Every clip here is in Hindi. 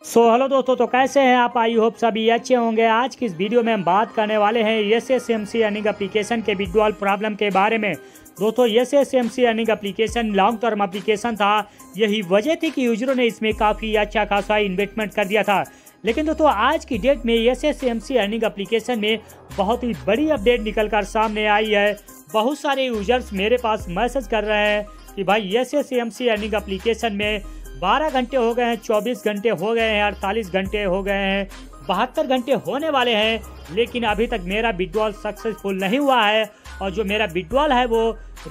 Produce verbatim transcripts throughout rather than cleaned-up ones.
सो so, हेलो दोस्तों, तो कैसे हैं आप? आई होप सभी अच्छे होंगे। आज की इस वीडियो में हम बात करने वाले हैं S S M C earning application के विड्रॉल प्रॉब्लम के बारे में। दोस्तों, S S M C earning application long term application था। यही वजह थी कि यूजरों ने इसमें काफ़ी अच्छा खासा इन्वेस्टमेंट कर दिया था। लेकिन दोस्तों, आज की डेट में S S M C earning application में बहुत ही बड़ी अपडेट निकल कर सामने आई है। बहुत सारे यूजर्स मेरे पास मैसेज कर रहे हैं कि भाई S S M C earning application में बारह घंटे हो गए हैं, चौबीस घंटे हो गए हैं, अड़तालीस घंटे हो गए हैं, बहत्तर घंटे होने वाले हैं, लेकिन अभी तक मेरा विड्रॉल सक्सेसफुल नहीं हुआ है। और जो मेरा विड्रॉल है वो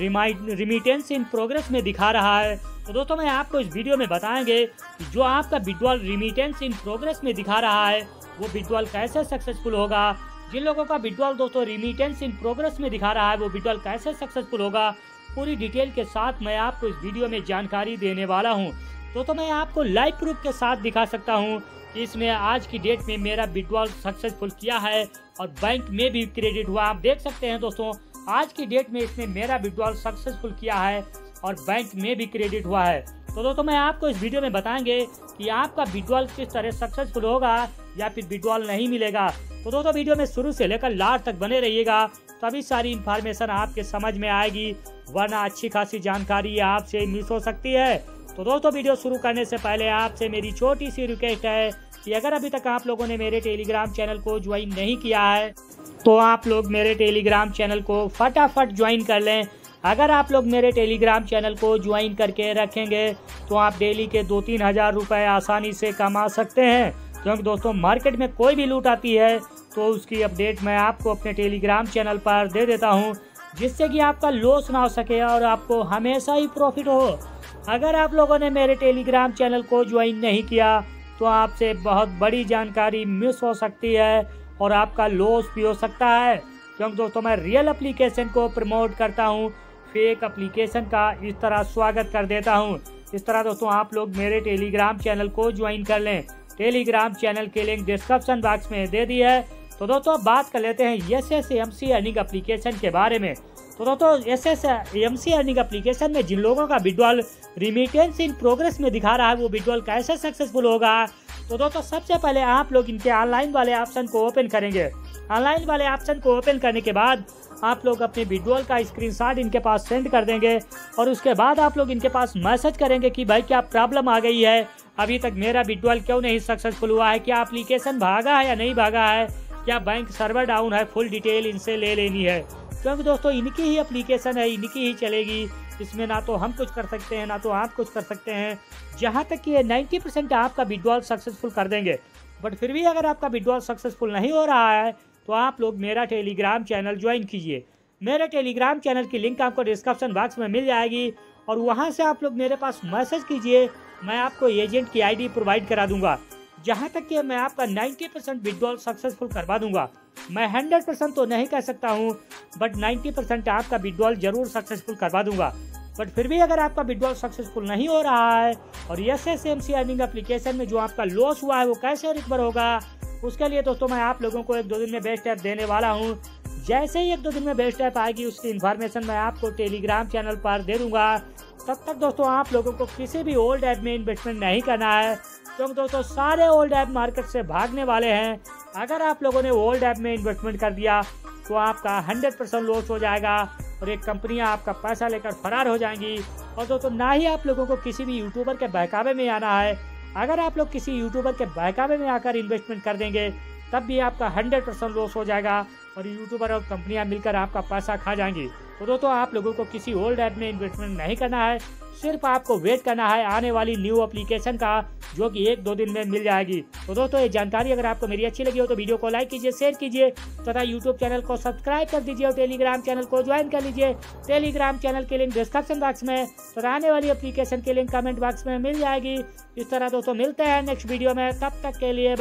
रिमिटेंस इन प्रोग्रेस में दिखा रहा है। तो दोस्तों, मैं आपको इस वीडियो में बताएंगे कि जो आपका विड्रॉल रिमिटेंस इन प्रोग्रेस में दिखा रहा है वो विड्रॉल कैसे सक्सेसफुल होगा। जिन लोगों का विड्रॉल दोस्तों रिमिटेंस इन प्रोग्रेस में दिखा रहा है वो विड्रॉल कैसे सक्सेसफुल होगा, पूरी डिटेल के साथ मैं आपको इस वीडियो में जानकारी देने वाला हूँ। तो तो मैं आपको लाइव प्रूफ के साथ दिखा सकता हूं कि इसमें आज की डेट में मेरा विड्रॉल सक्सेसफुल किया है और बैंक में भी क्रेडिट हुआ। आप देख सकते हैं दोस्तों, आज की डेट में इसने मेरा विड्रॉल सक्सेसफुल किया है और बैंक में भी क्रेडिट हुआ है। तो दोस्तों, मैं आपको इस वीडियो में बताएंगे कि आपका विड्रॉल किस तरह सक्सेसफुल होगा या फिर विड्रॉल नहीं मिलेगा। तो दोस्तों, वीडियो में शुरू से लेकर लास्ट तक बने रहिएगा, तभी सारी इन्फॉर्मेशन आपके समझ में आएगी, वरना अच्छी खासी जानकारी आपसे मिस हो सकती है। तो दोस्तों, वीडियो शुरू करने से पहले आपसे मेरी छोटी सी रिक्वेस्ट है कि अगर अभी तक आप लोगों ने मेरे टेलीग्राम चैनल को ज्वाइन नहीं किया है तो आप लोग मेरे टेलीग्राम चैनल को फटाफट ज्वाइन कर लें। अगर आप लोग मेरे टेलीग्राम चैनल को ज्वाइन करके रखेंगे तो आप डेली के दो तीन हज़ार रुपये आसानी से कमा सकते हैं। क्योंकि दोस्तों, मार्केट में कोई भी लूट आती है तो उसकी अपडेट मैं आपको अपने टेलीग्राम चैनल पर दे देता हूँ, जिससे कि आपका लॉस ना हो सके और आपको हमेशा ही प्रॉफिट हो। अगर आप लोगों ने मेरे टेलीग्राम चैनल को ज्वाइन नहीं किया तो आपसे बहुत बड़ी जानकारी मिस हो सकती है और आपका लॉस भी हो सकता है। क्योंकि दोस्तों, मैं रियल एप्लीकेशन को प्रमोट करता हूं, फेक एप्लीकेशन का इस तरह स्वागत कर देता हूं। इस तरह दोस्तों, आप लोग मेरे टेलीग्राम चैनल को ज्वाइन कर लें। टेलीग्राम चैनल के लिंक डिस्क्रिप्शन बॉक्स में दे दी है। तो दोस्तों, बात कर लेते हैं S S M C earning application के बारे में। तो दोस्तों, S S M C earning application में जिन लोगों का विड्रॉल रिमिटेंस इन प्रोग्रेस में दिखा रहा है वो विड्रॉल कैसे सक्सेसफुल होगा। तो दोस्तों, सबसे पहले आप लोग इनके ऑनलाइन वाले ऑप्शन को ओपन करेंगे। ऑनलाइन वाले ऑप्शन को ओपन करने के बाद आप लोग अपने विड्रॉल का स्क्रीनशॉट इनके पास सेंड कर देंगे और उसके बाद आप लोग इनके पास मैसेज करेंगे कि भाई क्या प्रॉब्लम आ गई है, अभी तक मेरा विड्रॉल क्यों नहीं सक्सेसफुल हुआ है, क्या एप्लीकेशन भागा है या नहीं भागा है, क्या बैंक सर्वर डाउन है, फुल डिटेल इनसे ले लेनी है। क्योंकि दोस्तों, इनकी ही एप्लीकेशन है, इनकी ही चलेगी। इसमें ना तो हम कुछ कर सकते हैं ना तो आप कुछ कर सकते हैं। जहां तक कि ये नब्बे परसेंट आपका विड्रॉल सक्सेसफुल कर देंगे। बट फिर भी अगर आपका विड्रॉल सक्सेसफुल नहीं हो रहा है तो आप लोग मेरा टेलीग्राम चैनल ज्वाइन कीजिए। मेरे टेलीग्राम चैनल की लिंक आपको डिस्क्रिप्शन बॉक्स में मिल जाएगी और वहाँ से आप लोग मेरे पास मैसेज कीजिए। मैं आपको एजेंट की आई डी प्रोवाइड करा दूंगा। जहाँ तक कि मैं आपका नब्बे परसेंट विड्रॉल सक्सेसफुल करवा दूंगा। मैं सौ परसेंट तो नहीं कह सकता हूँ, बट नब्बे परसेंट आपका विड्रॉल जरूर सक्सेसफुल करवा दूंगा। बट फिर भी अगर आपका विड्रॉल सक्सेसफुल नहीं हो रहा है और S S M C earning application में जो आपका लॉस हुआ है वो कैसे रिकवर होगा, उसके लिए दोस्तों मैं आप लोगों को एक दो दिन में बेस्ट ऐप देने वाला हूँ। जैसे ही एक दो दिन में बेस्ट ऐप आएगी उसकी इन्फॉर्मेशन मैं आपको टेलीग्राम चैनल पर दे दूंगा। तब तक दोस्तों, आप लोगों को किसी भी ओल्ड ऐप में इन्वेस्टमेंट नहीं करना है, क्योंकि दोस्तों सारे ओल्ड ऐप मार्केट से भागने वाले हैं। अगर आप लोगों ने ओल्ड ऐप में इन्वेस्टमेंट कर दिया तो आपका सौ परसेंट लॉस हो जाएगा और एक कंपनियां आपका पैसा लेकर फरार हो जाएंगी। और दोस्तों, ना ही आप लोगों को किसी भी यूट्यूबर के बहकावे में आना है। अगर आप लोग किसी यूट्यूबर के बहकावे में आकर इन्वेस्टमेंट कर देंगे तब भी आपका सौ परसेंट लॉस हो जाएगा और यूट्यूबर और कंपनियां मिलकर आपका पैसा खा जाएंगी। तो दोस्तों, आप लोगों को किसी ओल्ड ऐप में इन्वेस्टमेंट नहीं करना है, सिर्फ आपको वेट करना है आने वाली न्यू एप्लीकेशन का, जो कि एक दो दिन में मिल जाएगी। तो दोस्तों, ये जानकारी अगर आपको मेरी अच्छी लगी हो तो वीडियो को लाइक कीजिए, शेयर कीजिए तथा यूट्यूब चैनल को सब्सक्राइब कर दीजिए और टेलीग्राम चैनल को ज्वाइन कर लीजिए। टेलीग्राम चैनल के लिंक डिस्क्रिप्शन बॉक्स में तथा आने वाली एप्लीकेशन के लिंक कमेंट बॉक्स में मिल जाएगी। इस तरह दोस्तों, मिलते हैं नेक्स्ट वीडियो में, तब तक के लिए